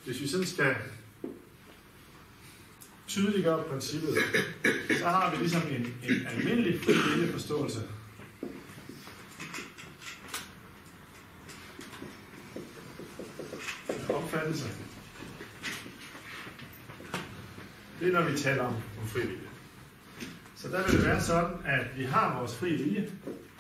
hvis vi sådan skal tydeliggøre princippet, så har vi ligesom en almindelig frivillig forståelse. Opfattelse. Det er, når vi taler om frivillige. Så der vil det være sådan, at vi har vores frie vilje.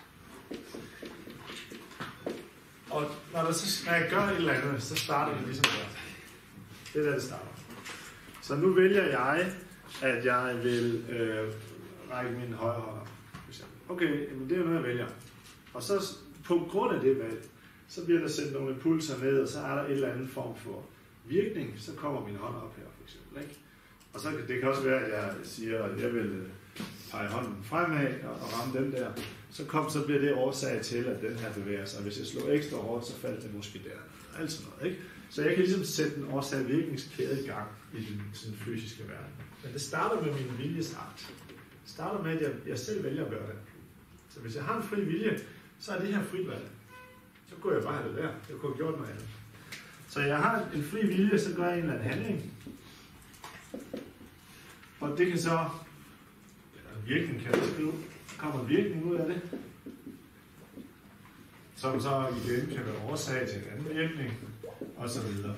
Og når jeg gør et eller andet, så starter det ligesom der. Det er der, det starter. Så nu vælger jeg, at jeg vil række min højre hånd op. Okay, men det er jo noget, jeg vælger. Og så på grund af det valg, så bliver der sendt nogle impulser ned, og så er der en eller anden form for virkning. Så kommer min hånd op her, for eksempel. Ikke? Og så det kan også være, at jeg siger, at jeg vil pege hånden fremad og ramme den der. Så bliver det årsag til, at den her bevæger sig. Hvis jeg slår ekstra hårdt, så falder det måske der. Alt sådan noget, ikke? Så jeg kan ligesom sætte en årsag-virkningskæde i gang i den fysiske verden. Men det starter med min viljesakt. Det starter med, at jeg selv vælger at gøre det. Så hvis jeg har en fri vilje, så er det her frit valg. Så kunne jeg bare have det der. Jeg kunne have gjort noget andet. Så jeg har en fri vilje, så gør jeg en eller anden handling. Og det kan så... virkning kan jeg skrive. Der kommer en virkning ud af det. Som så igen kan være årsag til en anden virkning. Og så videre.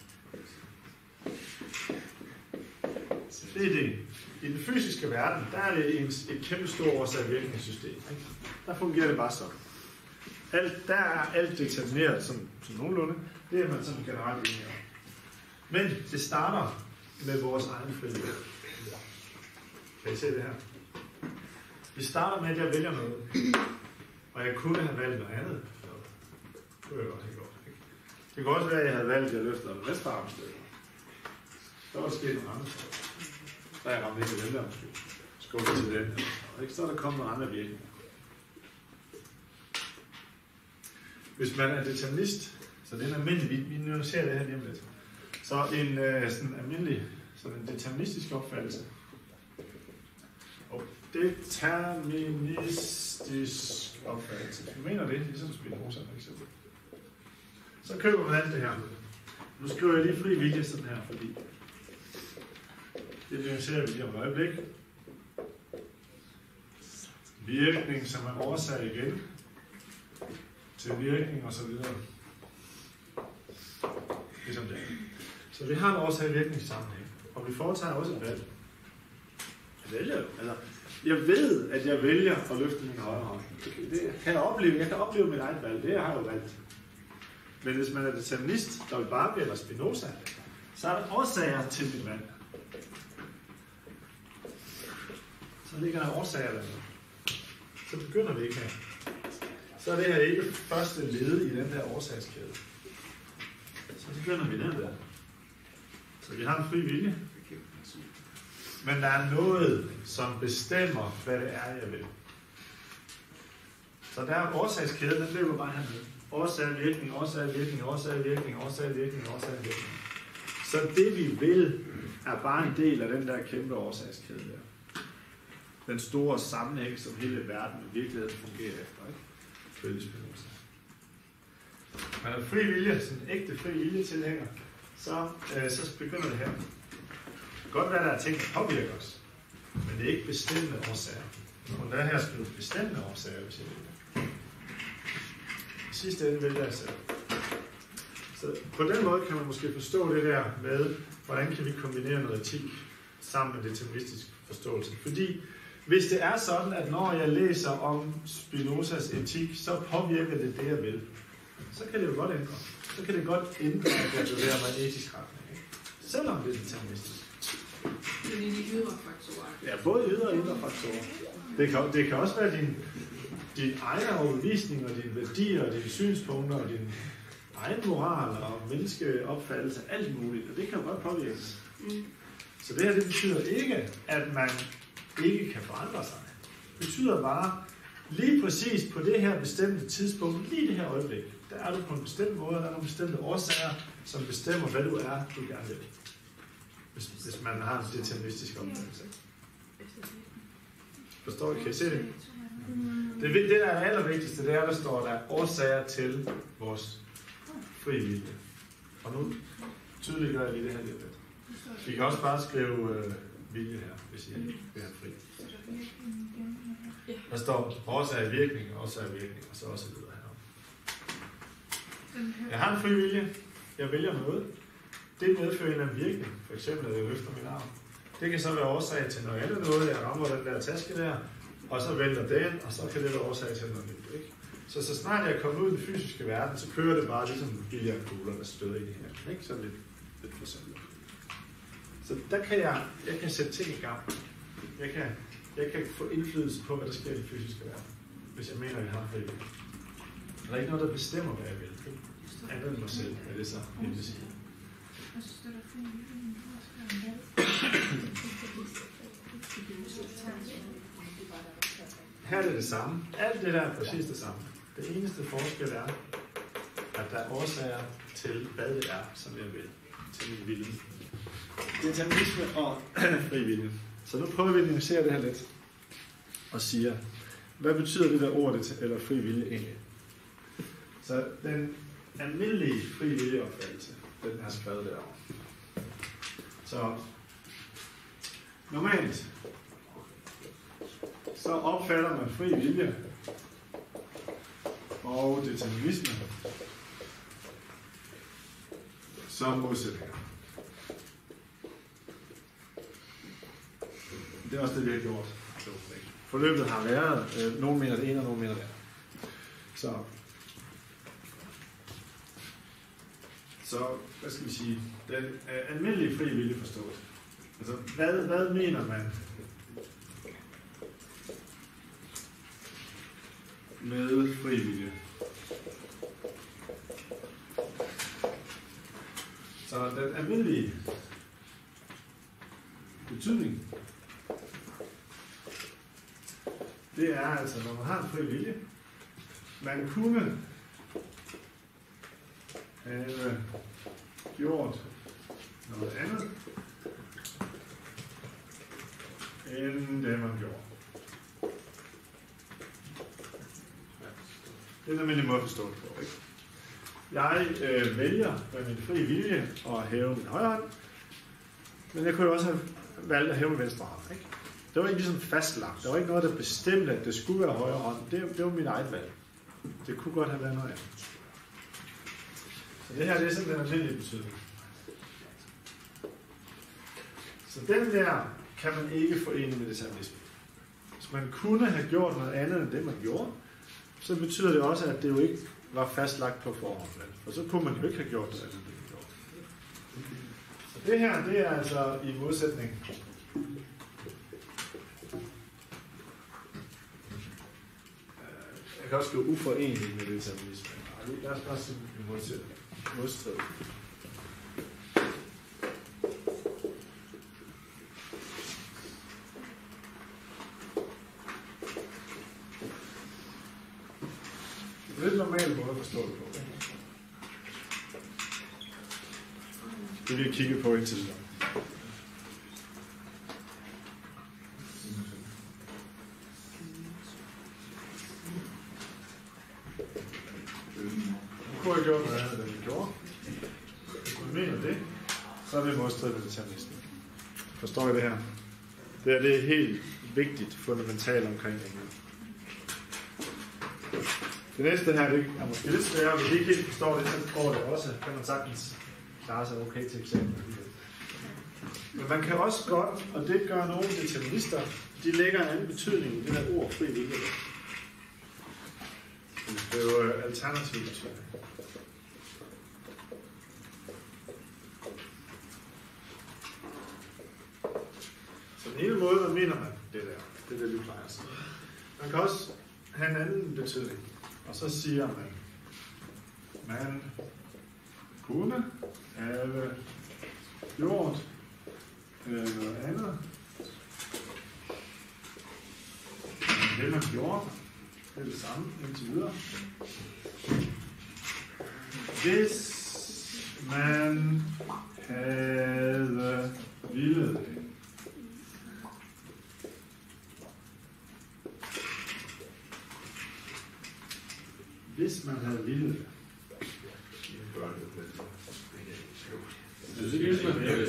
Så det er det. I den fysiske verden, der er det et kæmpe stort årsag-virkningssystem. Der fungerer det bare sådan. Der er alt determineret som nogenlunde. Det er man sådan generelt enig om. Men det starter med vores egen frihed. Kan I se det her? Det starter med, at jeg vælger noget. Og jeg kunne have valgt noget andet. Det kunne jeg godt have gjort. Det kan også være, at jeg havde valgt, at jeg løfter en vestarmstød. Der var sket nogle andre steder. Der er jeg ramt ikke den der måske. Skubber til den. Så er der kommet nogle andre virkninger. Hvis man er determinist, så det er en almindelig, vi nuancerer det her lige om lidt. Så en sådan almindelig, sådan en deterministisk opfattelse. Og deterministisk opfattelse. Du mener det, ligesom Spinoza for eksempel. Så køber man alt det her. Nu skriver jeg lige fri vilje sådan her, fordi det nuancerer vi lige om et øjeblik. Virkning, som er årsag igen til virkning og så videre. Ligesom det. Så vi har en årsag-virkningssammenhæng, og vi foretager også et valg. Jeg vælger jo. Altså, jeg ved, at jeg vælger at løfte min højre hånd. Det kan jeg opleve. Jeg kan opleve mit eget valg. Det har jeg jo valgt. Men hvis man er determinist, der vil bare eller Spinoza, så er der årsager til mit valg. Så ligger der årsager der. Så begynder vi ikke her. Så er det her ikke første led i den der årsagskæde. Så begynder vi den der. Så vi har en fri vilje. Men der er noget, som bestemmer, hvad det er, jeg vil. Så der er årsagskæden, den løber bare hernede. Årsag, virkning, årsag, virkning, årsag, virkning, årsag, virkning, årsag, virkning. Så det vi vil, er bare en del af den der kæmpe årsagskæde der. Den store sammenhæng, som hele verden i virkeligheden fungerer efter, ikke? Følge Spinoza. Man er fri vilje, sådan en ægte fri vilje tilhænger, så begynder det her. Godt være, der er ting, der påvirker os, men det er ikke bestemmende årsager. Og der er her skrive bestemmende årsager, hvis jeg vil. I sidste ende vælger jeg selv. Så på den måde kan man måske forstå det der med, hvordan kan vi kombinere noget etik sammen med deterministisk forståelse. Fordi hvis det er sådan, at når jeg læser om Spinozas etik, så påvirker det det, jeg vil, så kan det jo godt ændre. Så kan det godt ændre, at jeg bevæger mig en etisk retning. Ikke? Selvom det er deterministisk. Det er de ydre faktorer. Ja, både ydre og indre faktorer. Det kan også være din egen overbevisning og dine værdier og dine synspunkter og din egen moral og menneskeopfattelse, alt muligt. Og det kan jo godt påvirkes. Så det her, det betyder ikke, at man ikke kan forandre sig. Det betyder bare, lige præcis på det her bestemte tidspunkt, lige det her øjeblik, der er du på en bestemt måde, der er nogle bestemte årsager, som bestemmer, hvad du er, du gerne vil. Hvis man har en deterministisk opfattelse. Forstår I? Kan I se det? Det der er allervigtigste, det er, der står der årsager til vores frie vilje. Og nu tydeliggør jeg lige det her lidt. Vi kan også bare skrive vilje her, hvis I vil have fri. Der står årsag virkning, årsag virkning, og så også videre herom. Jeg har en fri vilje. Jeg vælger noget. Det medfører en virkning. For eksempel, at jeg løfter min arm. Det kan så være årsag til noget andet noget. Jeg rammer den der taske der, og så vælter den, og så kan det være årsag til noget nyt. Ikke? Så snart jeg kommer ud i den fysiske verden, så kører det bare ligesom billiardkugler, der støder ind i her. Ikke? Så lidt for simpelt. Så der kan jeg kan sætte ting i gang. Jeg kan få indflydelse på, hvad der sker i den fysiske verden, hvis jeg mener, at jeg har fri vilje. Der er ikke noget, der bestemmer, hvad jeg vil. Andet end mig selv, hvad det så vil sige. Her er det samme. Alt det der er præcis det samme. Det eneste forskel er, at der er årsager til, hvad det er, som jeg vil. Til min vilje. Determinisme og fri vilje. Så nu prøver vi at nuancere det her lidt. Og siger, hvad betyder det der ord, eller fri vilje egentlig? Så den almindelige fri viljeopfattelse, den er skrevet derovre. Så normalt, så opfatter man fri vilje og determinisme som modsætninger. Det er også det, vi har gjort. Forløbet har været, nogen mener det ene, og nogen mener det andet. Så, hvad skal vi sige, den almindelige fri vilje forståelse. Altså, hvad mener man med fri vilje? Så den almindelige betydning, det er altså, når man har en fri vilje, man kunne have gjort noget andet, end det man gjorde. Det er en almindelig måde at forstå det på, ikke? Jeg vælger med min fri vilje at hæve min højre hånd, men jeg kunne jo også have valgt at hæve min venstre hånd, ikke? Det var ikke ligesom fastlagt. Der var ikke noget, der bestemte, at det skulle være højre hånd. Det var mit eget valg. Det kunne godt have været noget andet. Så det her, det er sådan den almindelige betydning. Så den der kan man ikke forene med determinisme. Hvis man kunne have gjort noget andet end det, man gjorde, så betyder det også, at det jo ikke var fastlagt på forhånd. For så kunne man jo ikke have gjort noget andet end det, man gjorde. Så det her, det er altså i modsætning. Jeg kan også skrive uforenelig med determinisme. Lad os bare sige modstrid. Det er lidt normalt måde at forstå det på. Det vil vi kigge på indtil videre. Nu kunne jeg gjort noget andet, end vi gjorde. Hvis man mener det, så er det modstrid med determinismen. Forstår I det her? Det er helt vigtigt, fundamentalt omkring det. Det næste her, det er måske lidt sværere, hvis I ikke helt forstår det, så går det også. Kan man sagtens klare sig okay til eksamen. Men man kan også godt, og det gør nogle determinister, de lægger en anden betydning i det her ord fri vilje. Det er jo alternativ betydning. Så den ene måde, hvad mener man det der? Det er det, vi plejer at sige. Man kan også have en anden betydning. Og så siger man kunne have gjort noget andet. Det man gjorde, det er det samme indtil videre. Hvis man havde villet det. Hvis man havde villet det. Det vil man ikke.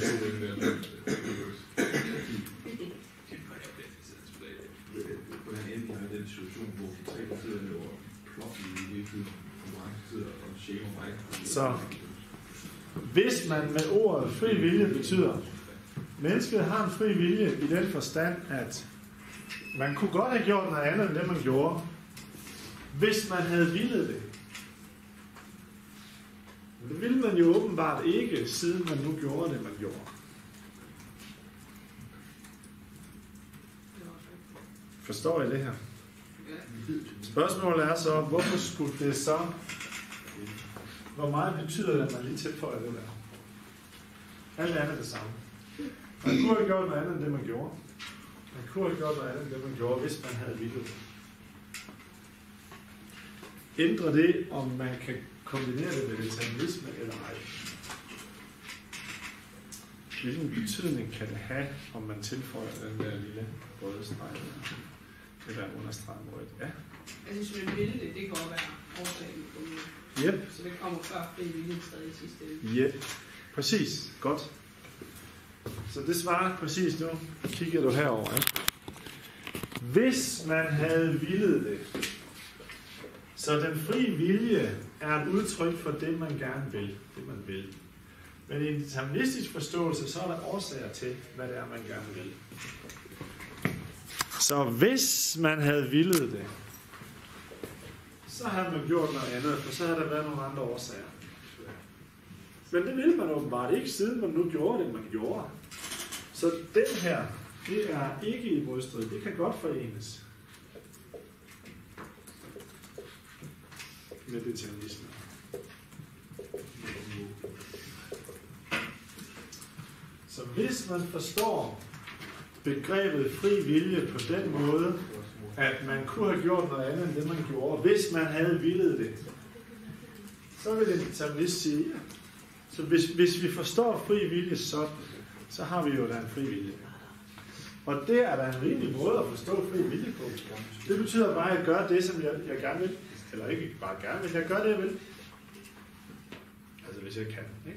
Hvordan endte jeg i den situation, hvor de 3 sidder og plot i hele tiden, konkurrence og shamer mig? Så hvis man med ordet fri vilje betyder, mennesket har en fri vilje i den forstand, at man kunne godt have gjort noget andet end det, man gjorde, hvis man havde villet det. Men det ville man jo åbenbart ikke, siden man nu gjorde det, man gjorde. Forstår I det her? Spørgsmålet er så, hvorfor skulle det så... Hvor meget betyder det, at man lige tilføjer det der? Alt andet det samme. Man kunne have gjort noget andet end det, man gjorde. Man kunne have gjort noget andet end det, man gjorde, hvis man havde villet det. Ændrer det, om man kan kombinere det med determinisme eller ej? Hvilken betydning kan det have, om man tilføjer den der lille røde streg? Det der understreget rødt. Ja. Jeg synes, at man ville det, det kan også være årsagen på det. Yep. Så det kommer før fri vilje stadig i sidste ende. Yep. Præcis. Godt. Så det svarer præcis nu. Kigger du herover, ikke? Hvis man havde villet det, så den fri vilje er et udtryk for det, man gerne vil. Det, man vil. Men i en deterministisk forståelse, så er der årsager til, hvad det er, man gerne vil. Så hvis man havde villet det, så havde man gjort noget andet, for så havde der været nogle andre årsager. Men det ville man åbenbart ikke, siden man nu gjorde det, man gjorde. Så den her, det er ikke i modstrid. Det kan godt forenes med determinisme. Så hvis man forstår begrebet fri vilje på den måde, at man kunne have gjort noget andet end det, man gjorde, hvis man havde villet det, så vil en determinist sige, ja. Så hvis vi forstår fri vilje sådan, så har vi jo da en fri vilje. Og det er da en rimelig måde at forstå fri vilje på. Det betyder bare, at jeg gør det, som jeg gerne vil. Eller ikke bare gerne vil, jeg gør det, jeg vil. Altså hvis jeg kan, ikke?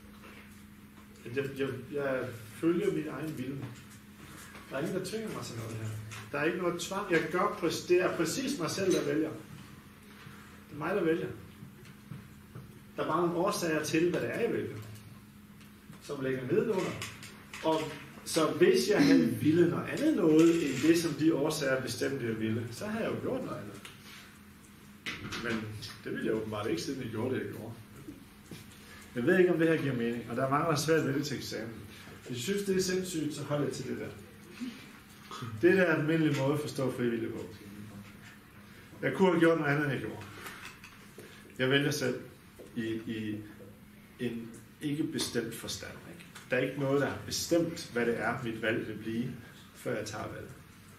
Jeg følger min egen vilje. Der er ingen, der tvinger mig til noget her. Der er ikke noget tvang. Det er præcis mig selv, der vælger. Det er mig, der vælger. Der er bare nogle årsager til, hvad det er, jeg vælger. Som lægger nedenunder. Og så hvis jeg havde ville noget andet noget, end det, som de årsager bestemte, jeg ville, så havde jeg jo gjort noget andet. Men det ville jeg åbenbart ikke, siden jeg gjorde det, jeg gjorde. Jeg ved ikke, om det her giver mening, og der er mange, der er svært ved det til eksamen. Hvis jeg synes, det er sindssygt, så hold jeg til det der. Det der er en almindelig måde at forstå frivillig på. Jeg kunne have gjort noget andet, end jeg gjorde. Jeg vælger selv i en ikke bestemt forstand. Ikke? Der er ikke noget, der har bestemt, hvad det er, mit valg vil blive, før jeg tager valget.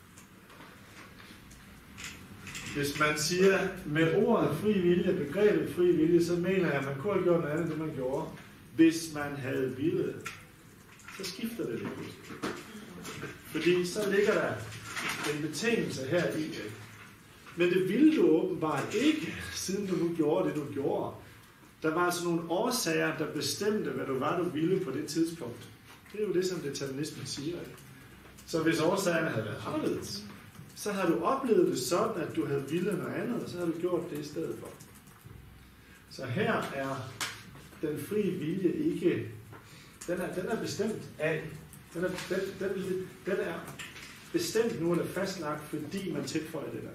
Hvis man siger med ordet fri vilje, begrebet fri vilje, så mener jeg, at man kunne have gjort noget andet, end man gjorde. Hvis man havde villet, så skifter det lidt. Fordi så ligger der en betingelse her i det. Men det ville du åbenbart ikke, siden du nu gjorde det, du gjorde. Der var altså nogle årsager, der bestemte, hvad du ville på det tidspunkt. Det er jo det, som determinismen siger. Ikke? Så hvis årsagerne havde været anderledes, så har du oplevet det sådan, at du havde ville noget andet, og så har du gjort det i stedet for. Så her er den frie vilje ikke... Den er bestemt af... Den er bestemt nu, eller fastlagt, fordi man tilføjer det der.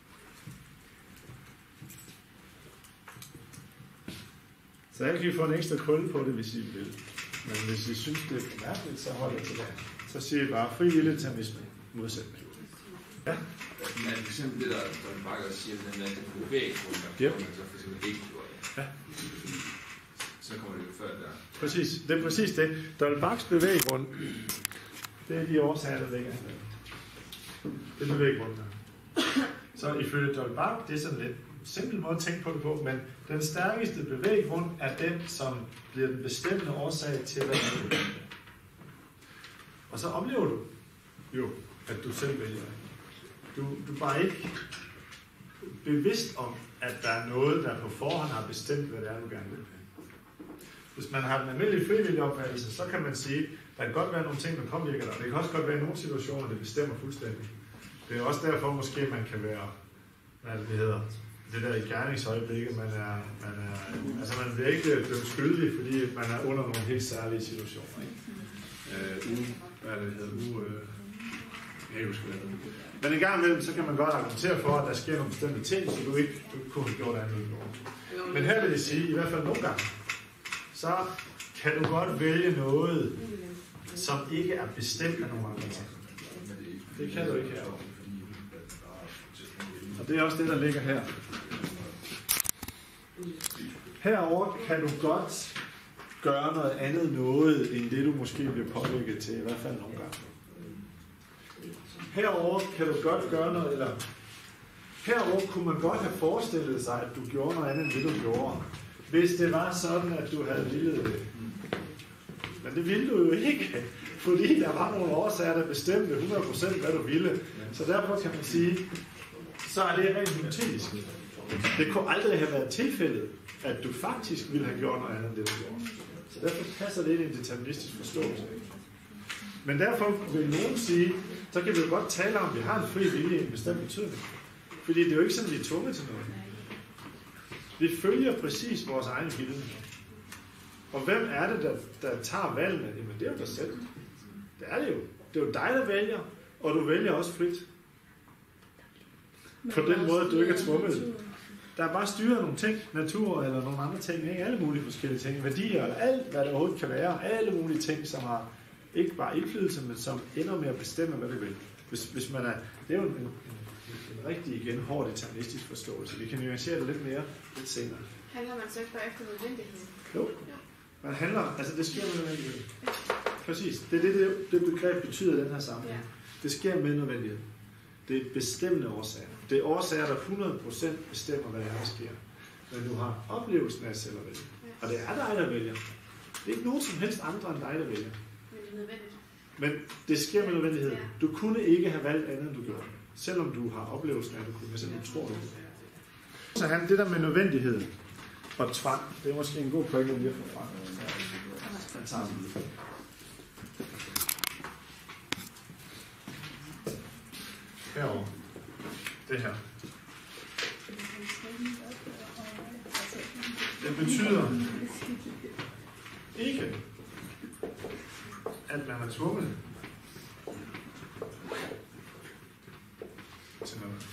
Så jeg kan I få en ekstra krølle på det, hvis I vil. Men hvis I synes, det er mærkeligt, så holder jeg til det. Så siger I bare frivillig termisme modsætning. Ja? Men for eksempel det, der bare siger, at den bevæggrund, der kommer så for eksempel ikke gjort det. Ja. Så kommer det jo før der. Præcis, det er præcis det. Donald Bachs bevæggrund, det er de årsager, der ligger her. Det er bevæggrunden her. Så ifølge Donald Bach, det er sådan lidt simpel måde at tænke på det på, men den stærkeste bevæggrund er den, som bliver den bestemmende årsag til, hvad du vil. Og så oplever du jo, at du selv vælger. Du er bare ikke bevidst om, at der er noget, der på forhånd har bestemt, hvad det er, du gerne vil. Hvis man har en almindelig frivillig opfattelse, så kan man sige, at der kan godt være nogle ting, der påvirker dig. Det kan også godt være nogle situationer, det bestemmer fuldstændig. Det er også derfor måske, man kan være, hvad det hedder, det der i gerningsøjeblikket, man bliver ikke dømt skyldig, fordi man er under nogle helt særlige situationer. Ikke? Men en gang imellem, så kan man godt argumentere for, at der sker nogle bestemte ting, så du ikke kunne have gjort andet. Men her vil jeg sige, i hvert fald nogle gange, så kan du godt vælge noget, som ikke er bestemt af nogle andre ting. Det kan du ikke herovre. Og det er også det, der ligger her. Herover kan du godt gøre noget andet end det, du måske bliver påvirket til, i hvert fald nogle gange. Herover kan du godt gøre noget, eller herover kunne man godt have forestillet sig, at du gjorde noget andet, end det du gjorde, hvis det var sådan, at du havde villet det. Men det ville du jo ikke, fordi der var nogle årsager, der bestemte 100% hvad du ville. Så derfor kan man sige, så er det rent hypotetisk. Det kunne aldrig have været tilfældet, at du faktisk ville have gjort noget andet, end det du gjorde. Så derfor passer det ind i en deterministisk forståelse. Men derfor vil nogen sige, så kan vi jo godt tale om, at vi har en fri vilje i en bestemt betydning. Fordi det er jo ikke sådan, at vi er tvunget til noget. Vi følger præcis vores egen vilje. Og hvem er det, der tager valgene? Jamen det er jo dig selv. Det er det jo. Det er jo dig, der vælger, og du vælger også frit. På den måde, du ikke er tvunget. Der er bare styret nogle ting, natur eller nogle andre ting, ikke? Alle mulige forskellige ting, værdier, eller alt, hvad der overhovedet kan være, alle mulige ting, som har ikke bare indflydelse, men som ender med at bestemme, hvad du vil. Hvis man er, det er jo en rigtig igen hård deterministisk forståelse. Vi kan nuancere det lidt mere lidt senere. Handler man så ikke bare efter nødvendighed? Jo. Man handler, altså det sker med nødvendighed. Præcis. Det er det begreb betyder i den her sammenhæng. Ja. Det sker med nødvendighed. Det er bestemmende årsager. Det er årsager, der 100% bestemmer, hvad der sker. Men du har oplevelsen af selv at vælge. Og det er dig, der vælger. Det er ikke nogen som helst andre end dig, der vælger. Men det er nødvendigt. Men det sker med nødvendighed. Du kunne ikke have valgt andet, end du gjorde. Selvom du har oplevelsen af, at du kunne, selvom du tror, du kunne. Så han, det der med nødvendighed og tvang, det er måske en god pointe lige at få frem. Han tager den lige. Herovre. Det her. Det betyder ikke, at man er tvunget til noget.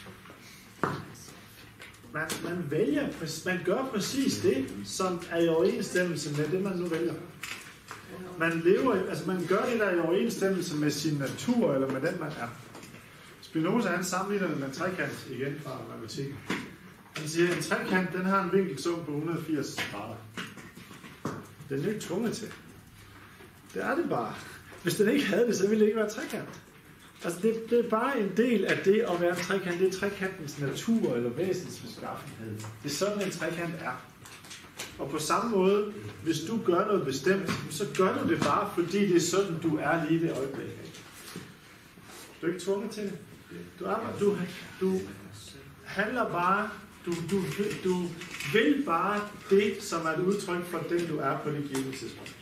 Man vælger, man gør præcis det, som er i overensstemmelse med det, man nu vælger. Man lever, altså man gør det, der er i overensstemmelse med sin natur, eller med den, man er. Spinoza, han sammenligner det med en trekant igen fra matematikken. Han siger, at en trekant, den har en vinkelsum på 180 grader. Den er jo ikke tvunget til. Det er det bare. Hvis den ikke havde det, så ville det ikke være trekant. Altså det er bare en del af det at være en trekant. Det er trekantens natur eller væsensbeskaffenhed. Det er sådan, en trekant er. Og på samme måde, hvis du gør noget bestemt, så gør du det bare, fordi det er sådan, du er lige i det øjeblik. Du er ikke tvunget til det. Du handler bare, du vil bare det, som er et udtryk for den, du er på det givne tidspunkt.